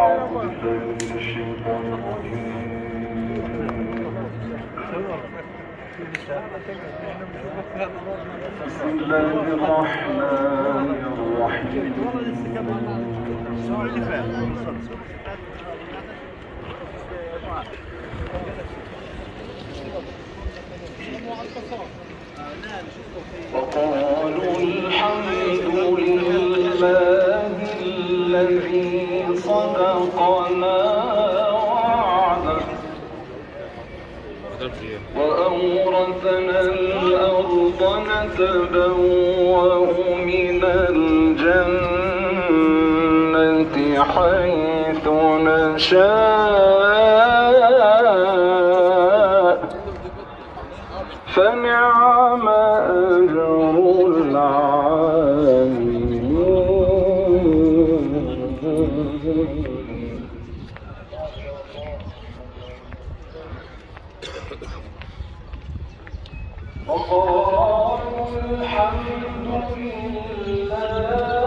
بسم الله الرحمن الرحيم. وقالوا الحمد لله الذي صدقنا وعده وأورثنا الأرض نتبوأ من الجنة حيث نشاء فنعم أجر العاملين. وقالوا الحمد لله